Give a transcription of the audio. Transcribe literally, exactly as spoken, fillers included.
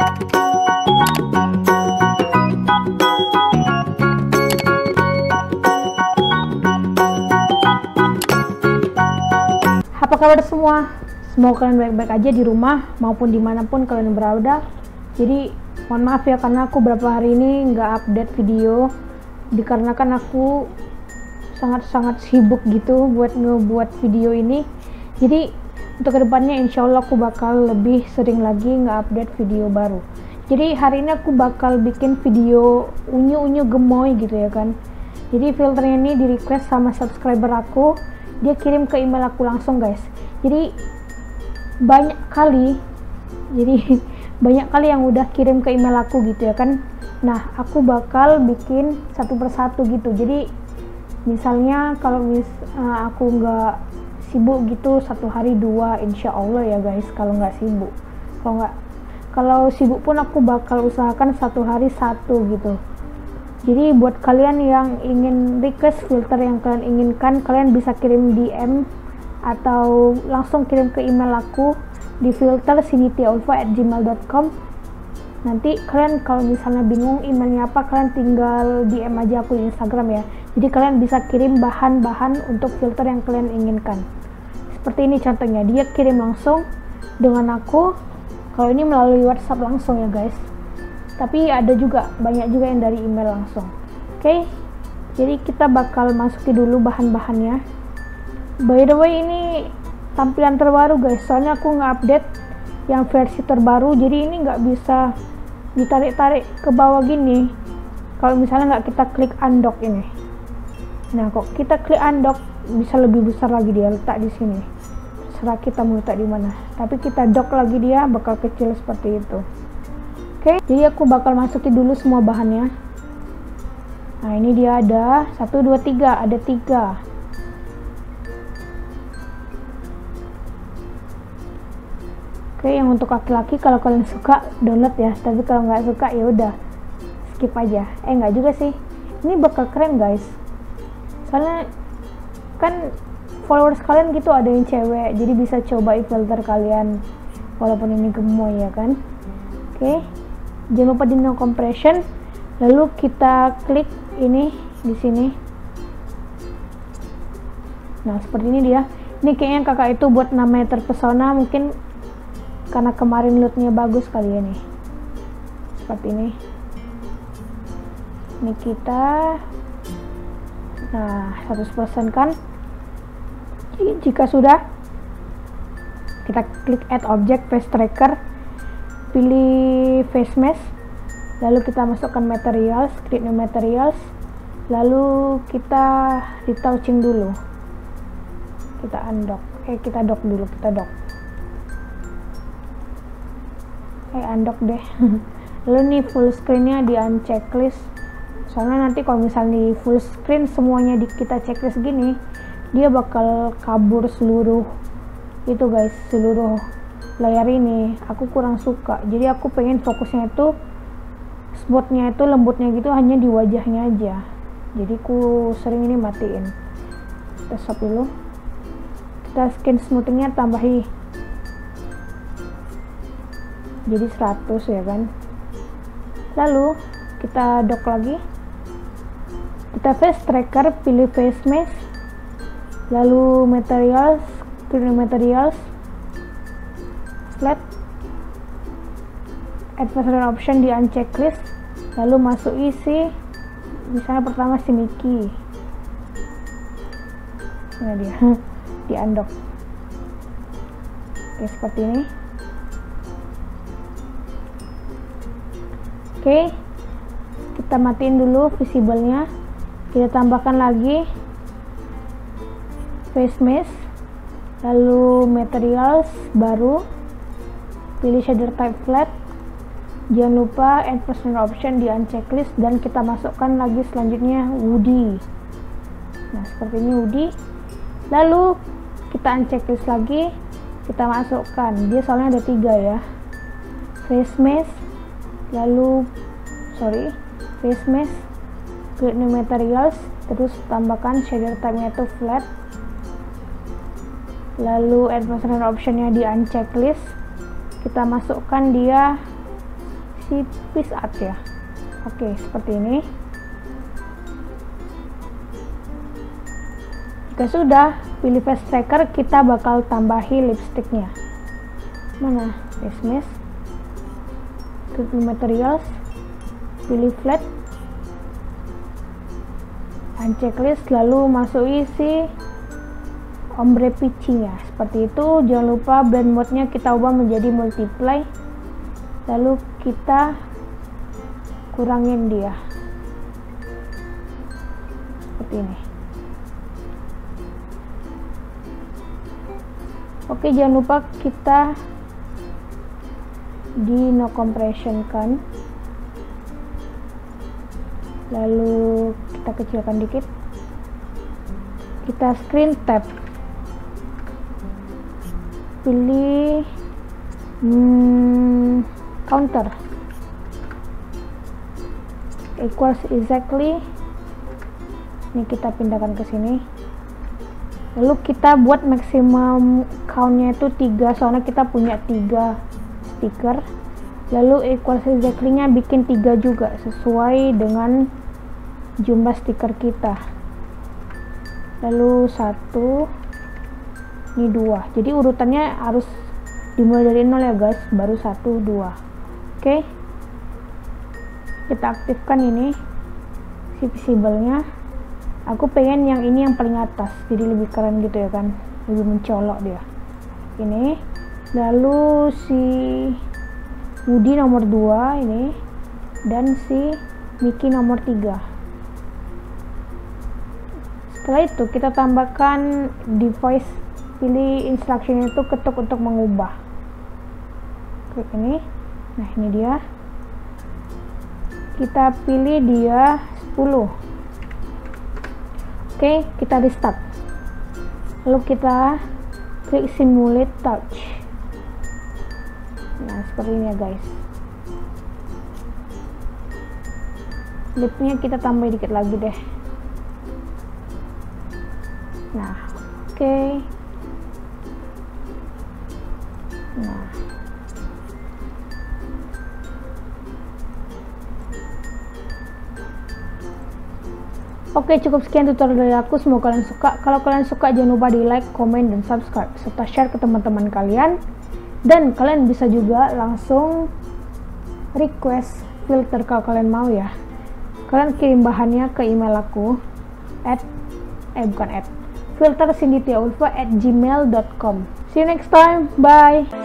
Apa kabar semua? Semoga kalian baik-baik aja di rumah maupun dimanapun kalian berada. Jadi mohon maaf ya karena aku beberapa hari ini nggak update video, dikarenakan aku sangat-sangat sibuk gitu buat ngebuat video ini. Jadi untuk kedepannya insya Allah aku bakal lebih sering lagi nge-update video baru. Jadi hari ini aku bakal bikin video unyu-unyu gemoy gitu ya kan. Jadi filternya ini di request sama subscriber aku, dia kirim ke email aku langsung guys. Jadi banyak kali jadi banyak kali yang udah kirim ke email aku gitu ya kan. Nah aku bakal bikin satu persatu gitu. Jadi misalnya kalau mis uh, aku nggak sibuk gitu satu hari dua insya Allah ya guys, kalau nggak sibuk. Kalau nggak kalau sibuk pun aku bakal usahakan satu hari satu gitu. Jadi buat kalian yang ingin request filter yang kalian inginkan, kalian bisa kirim D M atau langsung kirim ke email aku di filter sinitiaulfa at gmail dot com. Nanti kalian kalau misalnya bingung emailnya apa, kalian tinggal D M aja aku di Instagram ya. Jadi kalian bisa kirim bahan-bahan untuk filter yang kalian inginkan. Seperti ini contohnya, dia kirim langsung dengan aku. Kalau ini melalui WhatsApp langsung ya guys. Tapi ada juga, banyak juga yang dari email langsung. Oke, okay? Jadi kita bakal masukin dulu bahan-bahannya. By the way ini tampilan terbaru guys, soalnya aku nge-update yang versi terbaru. Jadi ini nggak bisa ditarik-tarik ke bawah gini kalau misalnya nggak kita klik undock ini. Nah kok kita klik undock bisa lebih besar lagi, dia letak di sini. Terserah kita mau letak di mana. Tapi kita dock lagi dia bakal kecil seperti itu. Oke, jadi aku bakal masukin dulu semua bahannya. Nah ini dia ada satu dua tiga, ada tiga. Oke, yang untuk laki-laki kalau kalian suka download ya, tapi kalau nggak suka ya udah skip aja. Eh nggak juga sih, ini bakal keren guys. Soalnya kan followers kalian gitu ada yang cewek, jadi bisa coba filter kalian walaupun ini gemoy ya kan. Oke, jangan lupa di no compression, lalu kita klik ini di sini. Nah seperti ini dia. Ini kayaknya kakak itu buat namanya terpesona, mungkin karena kemarin lootnya bagus kali ya nih. Seperti ini. Ini kita, nah seratus persen kan. Jika sudah, kita klik add object face tracker, pilih face mesh, lalu kita masukkan materials, create new materials, lalu kita retouching dulu, kita undock, eh kita dock dulu, kita dock. Eh undock deh. Lalu nih full screennya di unchecklist, soalnya nanti kalau misalnya di full screen semuanya di kita checklist gini, dia bakal kabur seluruh itu guys, seluruh layar ini. Aku kurang suka, jadi aku pengen fokusnya itu spotnya itu lembutnya gitu hanya di wajahnya aja. Jadi aku sering ini matiin. Kita stop dulu, kita skin smoothingnya tambahi jadi seratus ya kan. Lalu kita dock lagi, kita face tracker, pilih face mesh, lalu materials, pilih materials, flat, advanced option di unchecklist, lalu masuk isi. Misalnya pertama si Mickey, ini dia di undock. Oke seperti ini. Oke, kita matiin dulu visible-nya. Kita tambahkan lagi face mesh, lalu materials baru, pilih shader type flat. Jangan lupa add personal option di unchecklist, dan kita masukkan lagi selanjutnya Woody. Nah seperti ini Woody. Lalu kita unchecklist lagi, kita masukkan, dia soalnya ada tiga ya, face mesh, lalu sorry face mesh, create new materials, terus tambahkan shader type nya itu flat, lalu advanced option nya di unchecklist, kita masukkan dia si piece art ya. Oke, seperti ini. Jika sudah, pilih face tracker, kita bakal tambahi lipsticknya. Mana? Dismiss. Klik materials, pilih flat, dan checklist, lalu masuk isi ombre pitching ya. Seperti itu. Jangan lupa blend mode-nya kita ubah menjadi multiply, lalu kita kurangin dia seperti ini. Oke, jangan lupa kita di no compression kan, lalu kita kecilkan dikit, kita screen tab, pilih hmm, counter equals exactly, ini kita pindahkan ke sini, lalu kita buat maksimum countnya itu tiga, soalnya kita punya tiga stiker, lalu equals exactly nya bikin tiga juga sesuai dengan jumlah stiker kita, lalu satu, ini dua, jadi urutannya harus dimulai dari nol ya guys, baru satu, dua. Oke, kita aktifkan ini si visible nya. Aku pengen yang ini yang paling atas, jadi lebih keren gitu ya kan, lebih mencolok dia ini. Lalu si Woody nomor dua ini, dan si Mickey nomor tiga. Setelah itu kita tambahkan device, pilih instruction itu ketuk untuk mengubah, klik ini. Nah ini dia, kita pilih dia sepuluh. Oke, kita restart, lalu kita klik simulate touch. Nah seperti ini ya guys, lipnya kita tambah dikit lagi deh. Nah oke, okay. Nah Oke, cukup sekian tutorial dari aku, semoga kalian suka. Kalau kalian suka, jangan lupa di like, komen, dan subscribe, serta share ke teman-teman kalian. Dan kalian bisa juga langsung request filter kalau kalian mau ya. Kalian kirim bahannya ke email aku at eh bukan at filter cindy tia ulfa at gmail dot com. See you next time, bye.